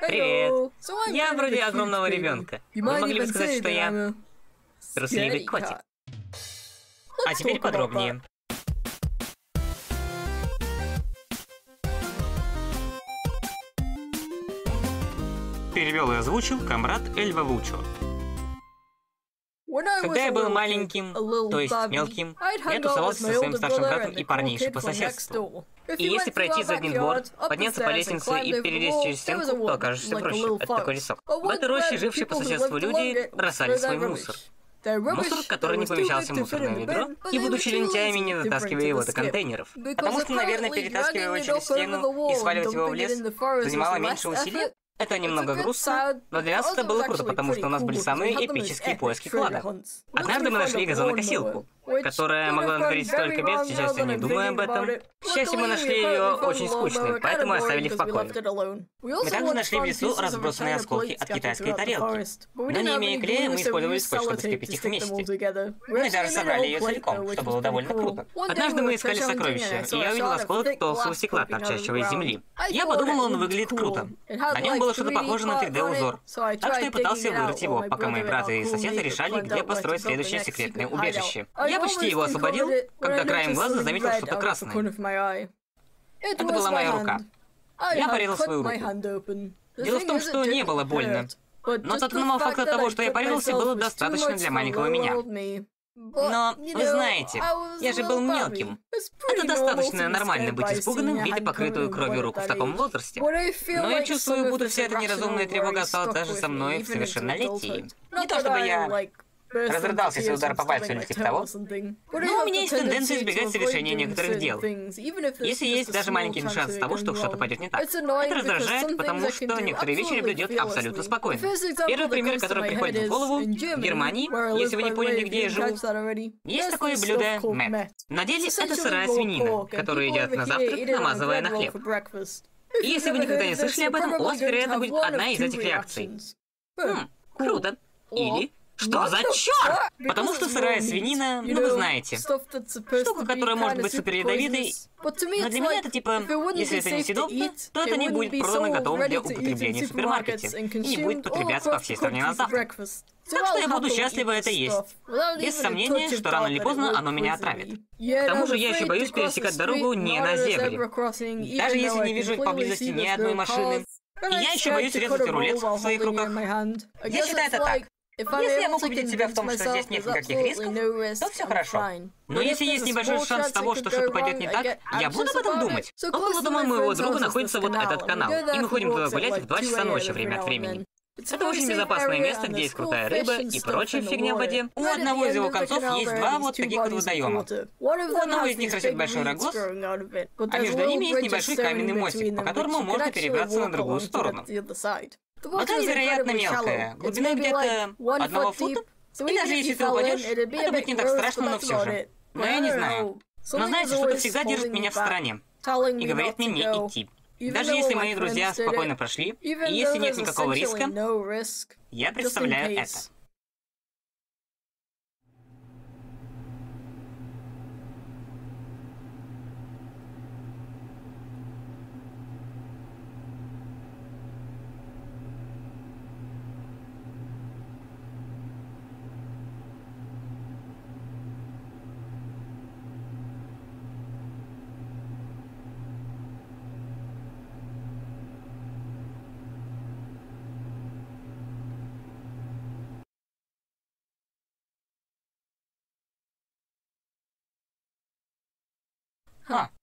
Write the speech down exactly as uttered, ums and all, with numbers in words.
Привет. Я вроде огромного ребенка. Вы могли бы сказать, что я трусливый котик. А теперь подробнее. Перевел и озвучил Камрад Эльва Лучо. Когда я был маленьким, то есть мелким, я тусовался со своим старшим братом и парнейшей по соседству. И если пройти задний двор, подняться по лестнице и перелезть через стенку, то окажешься проще. Это такой лесок. В этой роще жившие по соседству люди бросали свой мусор. Мусор, который не помещался в мусорное ведро, и, будучи лентяями, не дотаскивая его до контейнеров. Потому что, наверное, перетаскивая его через стену и сваливать его в лес занимало меньше усилий. Это немного грустно, но для нас это было круто, потому что у нас были самые эпические поиски клада. Однажды мы нашли газонокосилку, которая могла натворить столько бед, сейчас я не думаю об этом. К счастью, мы нашли ее очень скучной, поэтому оставили в покое. Мы также нашли в лесу разбросанные осколки от китайской тарелки. Но не имея клея, мы использовали скотч, чтобы скрепить их вместе. Мы даже собрали ее целиком, что было довольно круто. Однажды мы искали сокровища, и я увидел осколок толстого стекла, торчащего из земли. Я подумал, он выглядит круто. На нем было что-то похоже на три дэ-узор. Так что я пытался вырыть его, пока мои брат и соседи решали, где построить следующее секретное убежище. Я почти его освободил, когда краем глаза заметил что-то красное. Это была моя рука. Я порезал свою руку. Дело в том, что не было больно. Но тот самого факта того, что я порезался, было достаточно для маленького меня. Но, вы знаете, я же был мелким. Это достаточно нормально быть испуганным, видя покрытую кровью руку в таком возрасте. Но я чувствую, будто вся эта неразумная тревога осталась даже со мной в совершеннолетии. Не то чтобы я разрыдался, если удар по пальцу или типа того. Но у меня есть тенденция избегать совершения некоторых дел. Если есть даже маленький шанс того, что что-то пойдет не так. Это раздражает, потому что некоторые вещи люблю делать абсолютно спокойно. Первый пример, который приходит в голову, в Германии, если вы не поняли, где я живу, есть такое блюдо мэт. На деле это сырая свинина, которую едят на завтрак, намазывая на хлеб. И если вы никогда не слышали об этом, у вас, вероятно, будет одна из этих реакций. Хм, круто. Или... Что за чёрт? Потому что сырая свинина, ну вы знаете, штука, которая может быть супер ядовитой, но для меня это типа, если это не съедобно, то это не будет продано готовым для употребления в супермаркете и не будет потребляться по всей стране на завтрак. Так что я буду счастлива это есть. Без сомнения, что рано или поздно оно меня отравит. К тому же я еще боюсь пересекать дорогу не на зебре, даже если не вижу поблизости ни одной машины. И я еще боюсь резать рулет в своих руках. Я считаю это так. Если я могу убедить себя в том, что здесь нет никаких рисков, то все хорошо. Но если есть небольшой шанс того, что что-то пойдет не так, я буду об этом думать. Около дома моего друга находится вот этот канал, и мы ходим туда гулять в два часа ночи время от времени. Это очень безопасное место, где есть крутая рыба и прочая фигня в воде. У одного из его концов есть два вот таких вот водоема. У одного из них растет большой рогоз, а между ними есть небольшой каменный мостик, по которому можно перебраться на другую сторону. Вода невероятно мелкая, глубина где-то одного фута, и даже если ты упадешь, это будет не так страшно, но все же. Но я не знаю. Но знаете, что-то всегда держит меня в стороне и говорит мне не идти. Даже если мои друзья спокойно прошли, и если нет никакого риска, я представляю это. А,